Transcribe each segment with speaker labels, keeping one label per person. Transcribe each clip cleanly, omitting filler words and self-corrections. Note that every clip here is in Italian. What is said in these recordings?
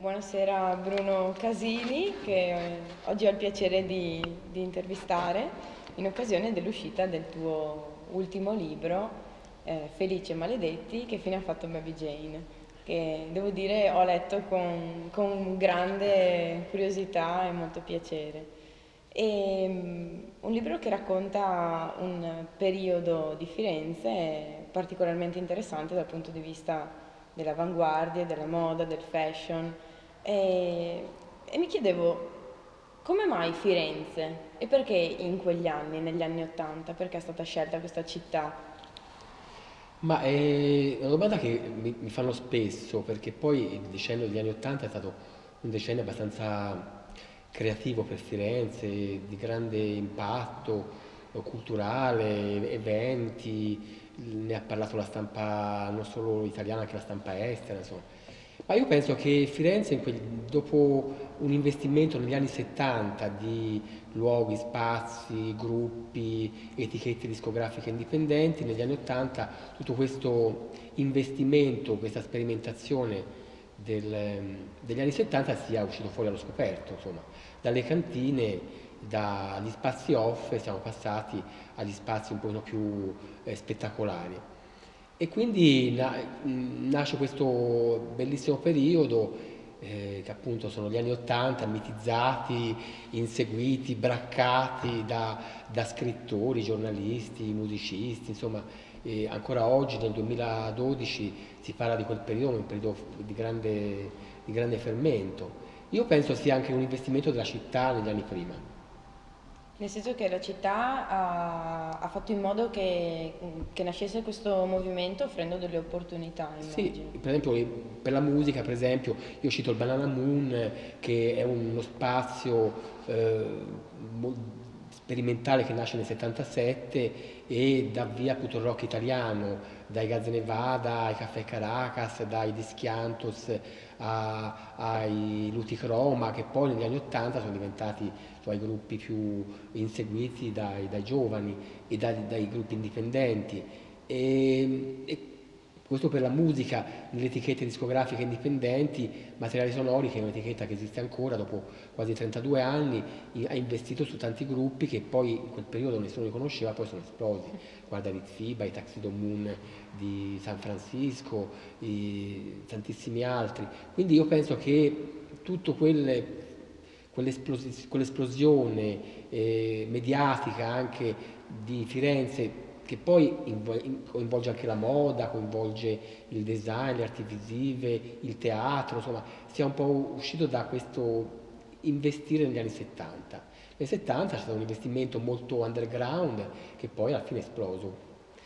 Speaker 1: buonasera Bruno Casini, che oggi ho il piacere di intervistare in occasione dell'uscita del tuo ultimo libro, Felici e Maledetti, che fine ha fatto Baby Jane, che devo dire ho letto con grande curiosità e molto piacere. Un libro che racconta un periodo di Firenze particolarmente interessante dal punto di vista dell'avanguardia, della moda, del fashion e mi chiedevo come mai Firenze e perché in quegli anni, negli anni Ottanta, perché è stata scelta questa città?
Speaker 2: Ma è una domanda che mi fanno spesso, perché poi il decennio degli anni Ottanta è stato un decennio abbastanza creativo per Firenze, di grande impatto culturale, eventi, ne ha parlato la stampa non solo italiana, anche la stampa estera, insomma. Ma io penso che Firenze, dopo un investimento negli anni 70 di luoghi, spazi, gruppi, etichette discografiche indipendenti, negli anni 80 tutto questo investimento, questa sperimentazione degli anni 70 sia uscito fuori allo scoperto, insomma, dalle cantine, dagli spazi off siamo passati agli spazi un pochino più spettacolari. E quindi nasce questo bellissimo periodo che appunto sono gli anni Ottanta, mitizzati, inseguiti, braccati da scrittori, giornalisti, musicisti, insomma, ancora oggi nel 2012 si parla di quel periodo, un periodo di grande fermento. Io penso sia anche un investimento della città negli anni prima.
Speaker 1: Nel senso che la città ha fatto in modo che nascesse questo movimento offrendo delle opportunità,
Speaker 2: Sì,
Speaker 1: immagino.
Speaker 2: per esempio per la musica, per esempio, io cito il Banana Moon, che è uno spazio eh, sperimentale che nasce nel 77 e dà via a tutto il rock italiano, dai Gaz Nevada ai Caffè Caracas, dai Dischiantos ai Luti Chroma, che poi negli anni 80 sono diventati i gruppi più inseguiti dai giovani e dai gruppi indipendenti. E questo per la musica, nelle etichette discografiche indipendenti, Materiali Sonori, che è un'etichetta che esiste ancora dopo quasi 32 anni, ha investito su tanti gruppi che poi in quel periodo nessuno li conosceva, poi sono esplosi. Guarda Ritfiba, i Taxido Moon di San Francisco, tantissimi altri. Quindi io penso che tutto quell'esplosione mediatica anche di Firenze, che poi coinvolge anche la moda, coinvolge il design, le arti visive, il teatro, insomma, sia un po' uscito da questo investire negli anni 70. Nel 70 c'è stato un investimento molto underground che poi alla fine è esploso.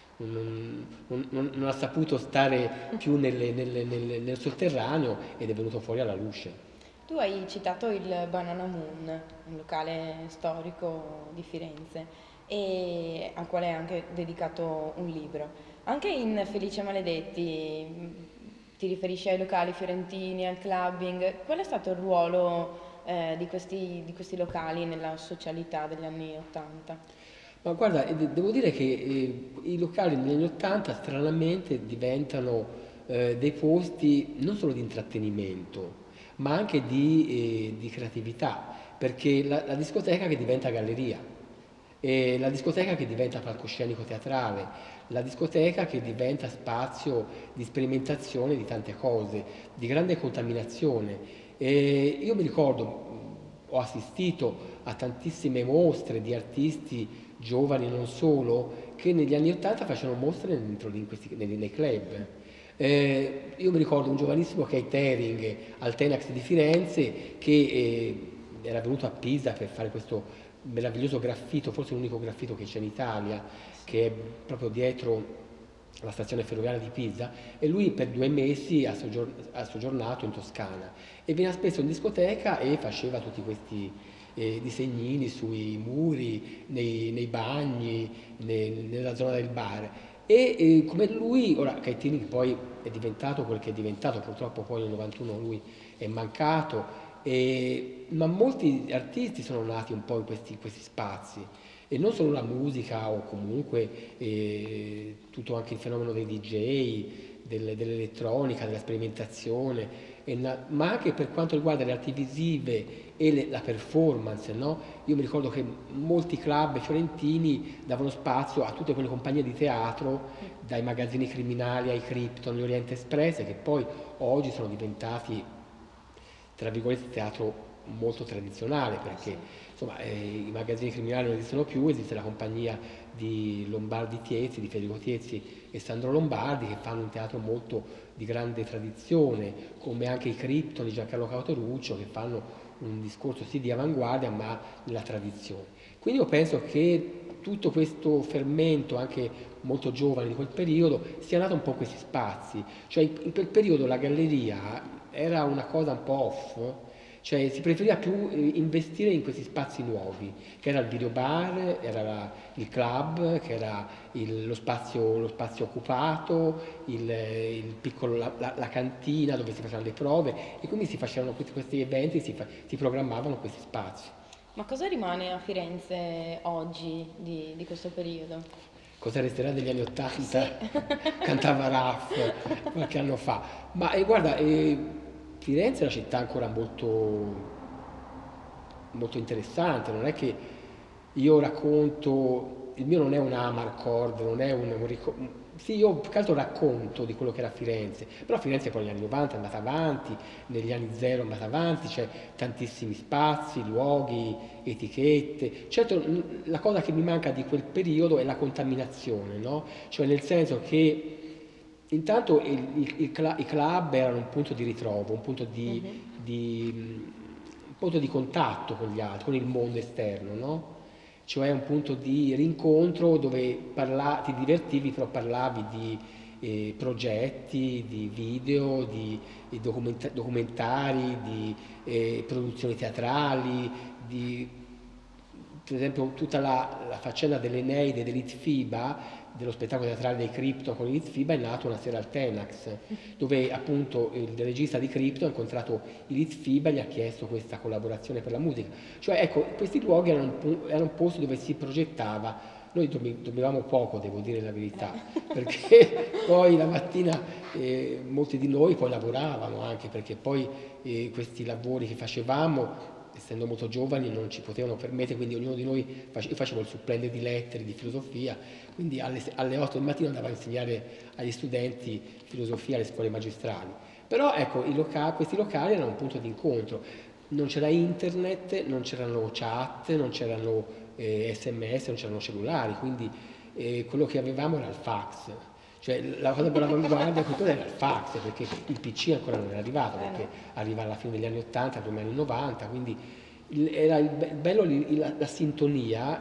Speaker 2: Non ha saputo stare più nel sotterraneo ed è venuto fuori alla luce.
Speaker 1: Tu hai citato il Banana Moon, un locale storico di Firenze, e al quale hai anche dedicato un libro. Anche in Felice Maledetti ti riferisci ai locali fiorentini, al clubbing. Qual è stato il ruolo di questi locali nella socialità degli anni Ottanta?
Speaker 2: Ma guarda, devo dire che i locali negli anni 80 stranamente diventano dei posti non solo di intrattenimento, ma anche di creatività, perché la discoteca che diventa galleria, la discoteca che diventa palcoscenico teatrale, la discoteca che diventa spazio di sperimentazione di tante cose, di grande contaminazione. E io mi ricordo, ho assistito a tantissime mostre di artisti giovani e non solo, che negli anni 80 facevano mostre nei club. Io mi ricordo un giovanissimo catering al Tenax di Firenze che era venuto a Pisa per fare questo meraviglioso graffito, forse l'unico graffito che c'è in Italia, che è proprio dietro la stazione ferroviaria di Pisa, e lui per 2 mesi ha soggiornato in Toscana e veniva spesso in discoteca e faceva tutti questi disegnini sui muri, nei bagni, nella zona del bar. E come lui, ora Caetini poi è diventato quel che è diventato, purtroppo poi nel 91 lui è mancato, ma molti artisti sono nati un po' in questi spazi. E non solo la musica o comunque tutto anche il fenomeno dei DJ, dell'elettronica, della sperimentazione, ma anche per quanto riguarda le arti visive e la performance, no? Io mi ricordo che molti club fiorentini davano spazio a tutte quelle compagnie di teatro, dai magazzini criminali ai Krypton, gli Oriente Express, che poi oggi sono diventati, tra virgolette, teatro molto tradizionale, perché insomma, i magazzini criminali non esistono più, esiste la compagnia di Lombardi Tiezzi, di Federico Tiezzi e Sandro Lombardi, che fanno un teatro molto di grande tradizione, come anche i Krypton di Giancarlo Cauteruccio, che fanno un discorso sì di avanguardia ma nella tradizione. Quindi io penso che tutto questo fermento, anche molto giovane di quel periodo, sia nato un po' in questi spazi, cioè in quel periodo la galleria era una cosa un po' off, cioè si preferiva più investire in questi spazi nuovi, che era il videobar, era il club, che era lo spazio occupato, la cantina dove si facevano le prove e quindi si facevano questi eventi, si programmavano questi spazi.
Speaker 1: Ma cosa rimane a Firenze oggi di questo periodo?
Speaker 2: Cosa resterà degli anni
Speaker 1: Sì.
Speaker 2: Ottanta? Cantava Raff qualche anno fa. Ma guarda, Firenze è una città ancora molto, molto interessante, non è che io racconto, il mio non è un Amarcord, non è sì, io più che altro racconto di quello che era Firenze, però Firenze poi negli anni 90 è andata avanti, negli anni 0 è andata avanti, c'è tantissimi spazi, luoghi, etichette. Certo, la cosa che mi manca di quel periodo è la contaminazione, no? Cioè nel senso che intanto i club erano un punto di ritrovo, un punto di contatto con gli altri, con il mondo esterno, no? Cioè un punto di rincontro dove ti divertivi, però parlavi di progetti, di video, di documentari, di produzioni teatrali, di per esempio tutta la faccenda dell'Eneide e dell'Itfiba, dello spettacolo teatrale dei Crypto con l'Itfiba, è nato una sera al Tenax, dove appunto il regista di Crypto ha incontrato l'Itfiba e gli ha chiesto questa collaborazione per la musica. Cioè ecco, questi luoghi erano posti dove si progettava. Noi dormivamo poco, devo dire la verità, perché poi la mattina molti di noi poi lavoravano anche, perché poi questi lavori che facevamo essendo molto giovani non ci potevano permettere, quindi ognuno di noi, io facevo il supplente di lettere, di filosofia, quindi alle 8 del mattino andavo a insegnare agli studenti filosofia alle scuole magistrali. Però ecco, questi locali erano un punto di incontro, non c'era internet, non c'erano chat, non c'erano sms, non c'erano cellulari, quindi quello che avevamo era il fax. Cioè la cosa per l'avanguardia culturale era il fax, perché il PC ancora non era arrivato, perché arriva alla fine degli anni 80, prima degli anni 90, quindi era il bello la sintonia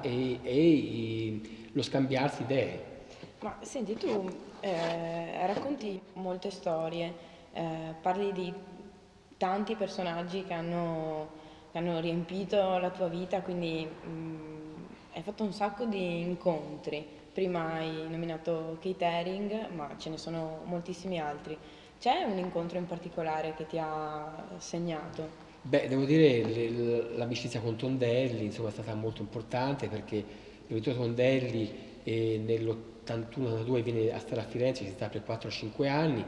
Speaker 2: e lo scambiarsi idee.
Speaker 1: Ma senti, tu racconti molte storie, parli di tanti personaggi che hanno riempito la tua vita, quindi hai fatto un sacco di incontri. Prima hai nominato Kate Haring, ma ce ne sono moltissimi altri. C'è un incontro in particolare che ti ha segnato?
Speaker 2: Beh, devo dire l'amicizia con Tondelli, insomma, è stata molto importante perché Vittorio Tondelli nell'81-82 viene a stare a Firenze, ci sta per 4-5 anni,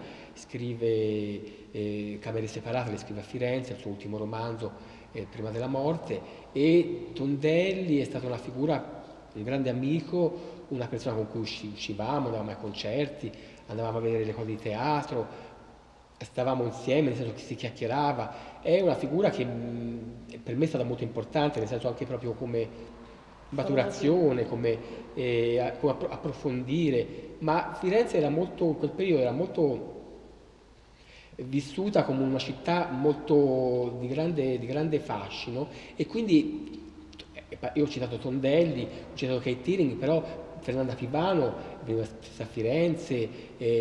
Speaker 2: scrive Camere separate, le scrive a Firenze, il suo ultimo romanzo prima della morte, e Tondelli è stata una figura, un grande amico, una persona con cui uscivamo, andavamo ai concerti, andavamo a vedere le cose di teatro, stavamo insieme, nel senso che si chiacchierava, è una figura che per me è stata molto importante, nel senso anche proprio come maturazione, come approfondire, ma Firenze era molto, in quel periodo era molto vissuta come una città molto di grande fascino e quindi io ho citato Tondelli, ho citato Kate Haring, però Fernanda Pivano veniva spesso a Firenze,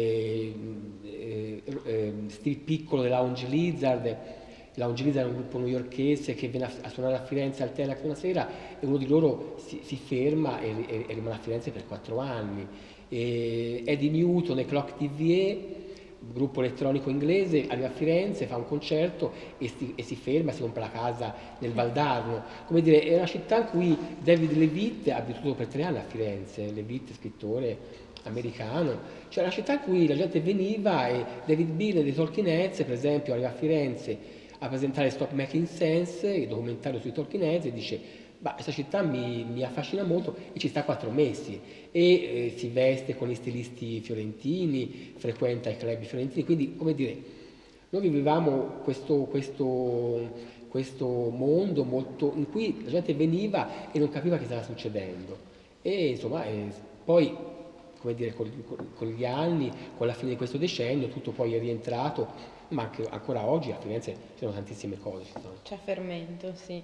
Speaker 2: Steve Piccolo della Lounge Lizard. Lounge Lizard è un gruppo newyorkese che viene a suonare a Firenze al Tenax una sera e uno di loro si ferma e rimane a Firenze per 4 anni. Eddie Newton e Clock TVA gruppo elettronico inglese, arriva a Firenze, fa un concerto e si ferma, si compra la casa nel Valdarno. Come dire, è una città in cui David Levitt ha vissuto per 3 anni a Firenze, Levitt, scrittore americano, cioè una città in cui la gente veniva e David Bill dei Talking Heads, per esempio, arriva a Firenze a presentare Stop Making Sense, il documentario sui Talking Heads, e dice: "Bah, questa città mi affascina molto", e ci sta 4 mesi e si veste con gli stilisti fiorentini, frequenta i club fiorentini, quindi come dire, noi vivevamo questo mondo molto, in cui la gente veniva e non capiva che stava succedendo. E insomma, poi, come dire, con gli anni, con la fine di questo decennio, tutto poi è rientrato, ma anche ancora oggi a Firenze ci sono tantissime cose.
Speaker 1: C'è fermento, sì.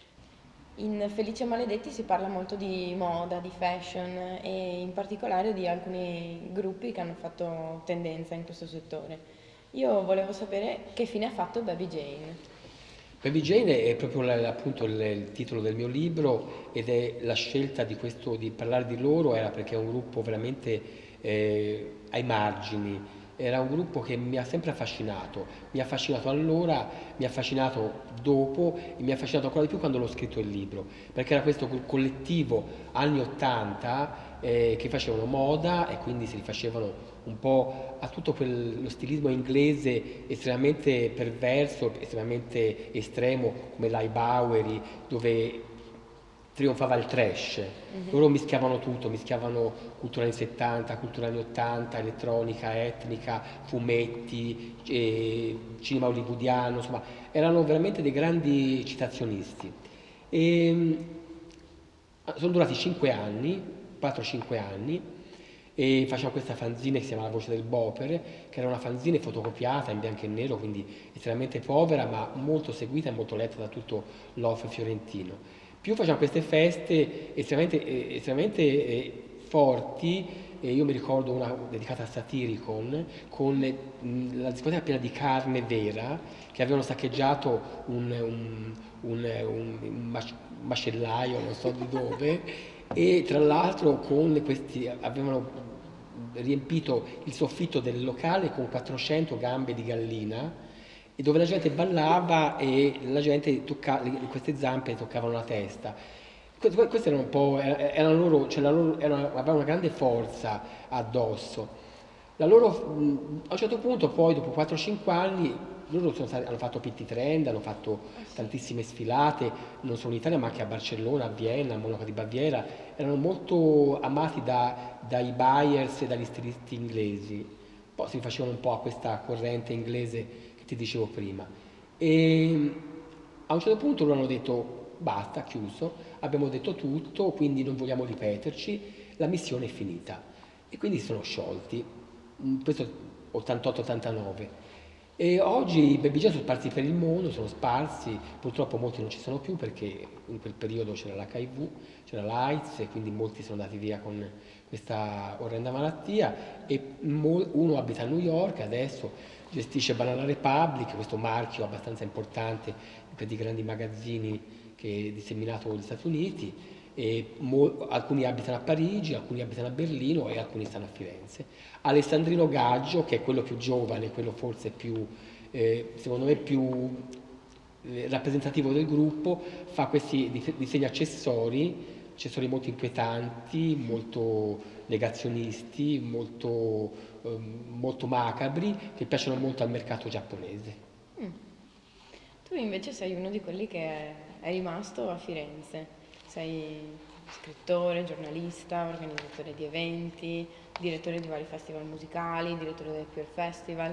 Speaker 1: In Felici e Maledetti si parla molto di moda, di fashion e in particolare di alcuni gruppi che hanno fatto tendenza in questo settore. Io volevo sapere che fine ha fatto Baby Jane.
Speaker 2: Baby Jane è proprio appunto il titolo del mio libro, ed è la scelta di parlare di loro era perché è un gruppo veramente ai margini. Era un gruppo che mi ha sempre affascinato, mi ha affascinato allora, mi ha affascinato dopo e mi ha affascinato ancora di più quando l'ho scritto il libro, perché era questo collettivo anni 80 che facevano moda e quindi si rifacevano un po' a tutto lo stilismo inglese estremamente perverso, estremamente estremo, come l'High Bowery, dove trionfava il trash. Loro mischiavano tutto, mischiavano cultura anni 70, cultura anni 80, elettronica, etnica, fumetti, cinema hollywoodiano, insomma, erano veramente dei grandi citazionisti. E, sono durati 5 anni, 4-5 anni, e facciamo questa fanzine che si chiama La Voce del Bopere, che era una fanzine fotocopiata in bianco e nero, quindi estremamente povera, ma molto seguita e molto letta da tutto l'off fiorentino. Più facciamo queste feste estremamente forti, e io mi ricordo una dedicata a Satyricon, con la discoteca piena di carne vera, che avevano saccheggiato un macellaio, non so di dove, e tra l'altro avevano riempito il soffitto del locale con 400 gambe di gallina, e dove la gente ballava e queste zampe toccavano la testa. Queste erano un po', erano loro, cioè avevano una grande forza addosso. A un certo punto, poi, dopo 4-5 anni, loro hanno fatto Pitti Trend, hanno fatto tantissime sfilate, non solo in Italia ma anche a Barcellona, a Vienna, a Monaco di Baviera, erano molto amati dai buyers e dagli stilisti inglesi. Poi si facevano un po' a questa corrente inglese che ti dicevo prima. E a un certo punto loro hanno detto: "Basta, chiuso, abbiamo detto tutto, quindi non vogliamo ripeterci, la missione è finita". E quindi si sono sciolti. Questo 88-89. E oggi i Baby Jane sono sparsi per il mondo, sono sparsi, purtroppo molti non ci sono più perché in quel periodo c'era l'HIV, c'era l'AIDS, e quindi molti sono andati via con questa orrenda malattia, e uno abita a New York adesso, gestisce Banana Republic, questo marchio abbastanza importante per i grandi magazzini che è disseminato negli Stati Uniti, e alcuni abitano a Parigi, alcuni abitano a Berlino e alcuni stanno a Firenze. Alessandrino Gaggio, che è quello più giovane, quello forse più, secondo me più rappresentativo del gruppo, fa questi disegni accessori molto inquietanti, molto negazionisti, molto macabri, che piacciono molto al mercato giapponese.
Speaker 1: Tu invece sei uno di quelli che è rimasto a Firenze. Sei scrittore, giornalista, organizzatore di eventi, direttore di vari festival musicali, direttore del Queer Festival.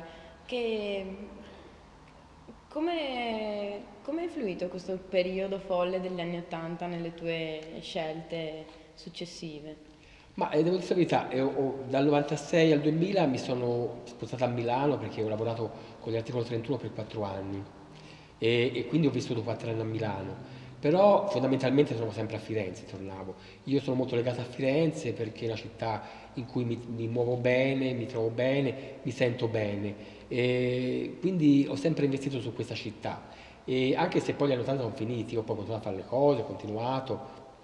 Speaker 1: Come è influito questo periodo folle degli anni '80 nelle tue scelte successive?
Speaker 2: Ma devo dire la verità, dal 96 al 2000 mi sono spostato a Milano perché ho lavorato con gli Articolo 31 per 4 anni, e quindi ho vissuto 4 anni a Milano. Però fondamentalmente sono sempre a Firenze, tornavo. Io sono molto legato a Firenze perché è una città in cui mi muovo bene, mi trovo bene, mi sento bene. E quindi ho sempre investito su questa città. E anche se poi gli anni 80 sono finiti, ho poi continuato a fare le cose, ho continuato.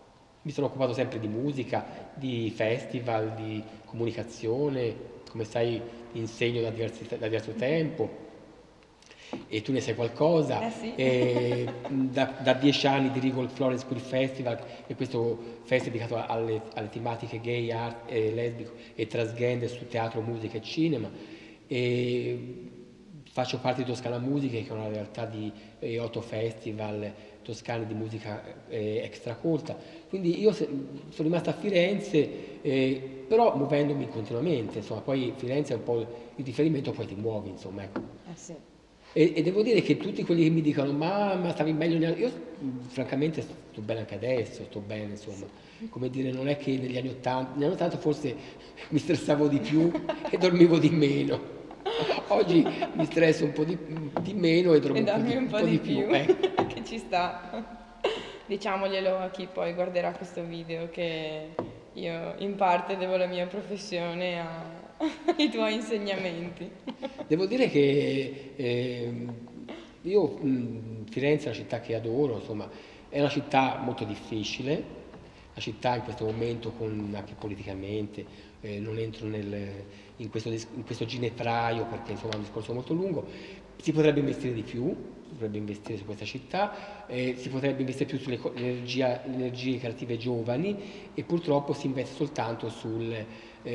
Speaker 2: mi sono occupato sempre di musica, di festival, di comunicazione, come sai insegno da diverso tempo e tu ne sai qualcosa.
Speaker 1: Sì.
Speaker 2: Da 10 anni dirigo il Florence School Festival, e questo festival dedicato alle tematiche gay, art, lesbico e transgender su teatro, musica e cinema. E faccio parte di Toscana Musica, che è una realtà di 8 festival toscani di musica extracolta. Quindi io sono rimasto a Firenze, però muovendomi continuamente, insomma, poi Firenze è un po' il riferimento, poi ti muovi, insomma, ecco.
Speaker 1: Sì.
Speaker 2: E devo dire che tutti quelli che mi dicono ma stavi meglio io francamente sto bene anche adesso, sto bene, insomma, come dire, non è che negli anni 80 forse mi stressavo di più e dormivo di meno. Oggi mi stresso un po' di meno e dormo
Speaker 1: un po' di più.
Speaker 2: Ecco.
Speaker 1: Che ci sta. Diciamoglielo a chi poi guarderà questo video, che io in parte devo la mia professione ai tuoi insegnamenti.
Speaker 2: Devo dire che io Firenze è una città che adoro, insomma, è una città molto difficile, la città in questo momento, anche politicamente, non entro in questo ginepraio perché insomma è un discorso molto lungo, si potrebbe investire di più, si potrebbe investire su questa città, si potrebbe investire più sulle energie creative giovani, e purtroppo si investe soltanto sulle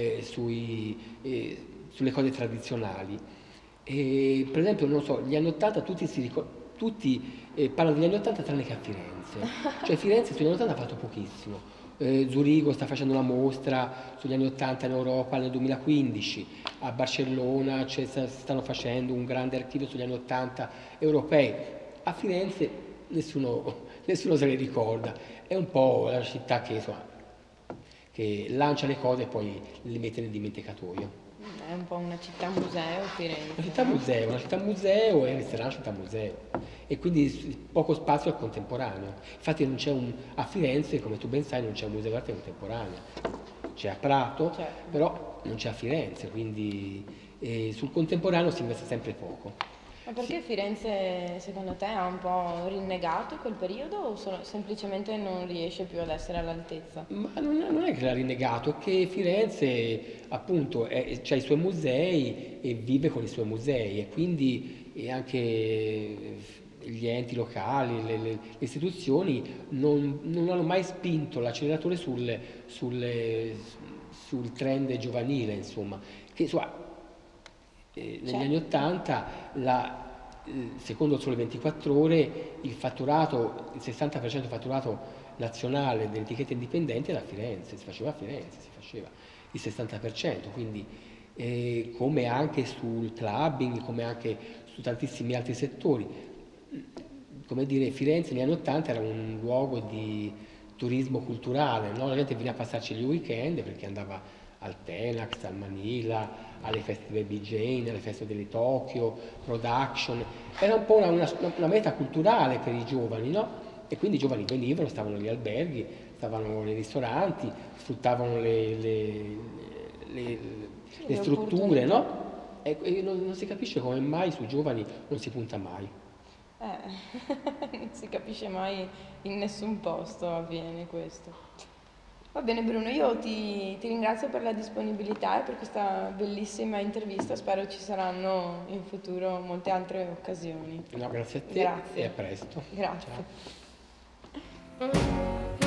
Speaker 2: cose tradizionali. Per esempio, non so, gli anni 80 tutti parlano degli anni 80 tranne che a Firenze. Cioè Firenze sugli anni 80 ha fatto pochissimo. Zurigo sta facendo una mostra sugli anni 80 in Europa nel 2015, a Barcellona stanno facendo un grande archivio sugli anni 80 europei. A Firenze nessuno se ne ricorda, è un po' la città che, insomma, che lancia le cose e poi le mette nel dimenticatoio.
Speaker 1: È un po' una città museo, Firenze.
Speaker 2: Una città museo e resterà una città museo, e quindi poco spazio al contemporaneo. Infatti a Firenze, come tu ben sai, non c'è un museo d'arte contemporanea, c'è a Prato,
Speaker 1: Certo.
Speaker 2: però non c'è a Firenze, quindi sul contemporaneo si investe sempre poco.
Speaker 1: Ma perché Firenze, secondo te, ha un po' rinnegato quel periodo o semplicemente non riesce più ad essere all'altezza?
Speaker 2: Ma non è che l'ha rinnegato, è che Firenze appunto ha i suoi musei e vive con i suoi musei, e quindi anche gli enti locali, le istituzioni non hanno mai spinto l'acceleratore sul trend giovanile, insomma, che insomma, negli anni 80, secondo il Sole 24 Ore, il 60% del fatturato nazionale delle etichette indipendenti era a Firenze, si faceva il 60%, quindi come anche sul clubbing, come anche su tantissimi altri settori. Come dire, Firenze negli anni 80 era un luogo di turismo culturale, no? La gente veniva a passarci gli weekend perché andava al Tenax, al Manila, alle feste del Baby Jane, alle feste delle Tokyo, Production. Era un po' una meta culturale per i giovani, no? E quindi i giovani venivano, stavano negli alberghi, stavano nei ristoranti, sfruttavano le strutture, no? E non si capisce come mai sui giovani non si punta mai.
Speaker 1: Non si capisce mai in nessun posto avviene questo. Va bene Bruno, io ti ringrazio per la disponibilità e per questa bellissima intervista, spero ci saranno in futuro molte altre occasioni.
Speaker 2: No, grazie a te.
Speaker 1: Grazie.
Speaker 2: E a presto.
Speaker 1: Grazie.
Speaker 2: Ciao.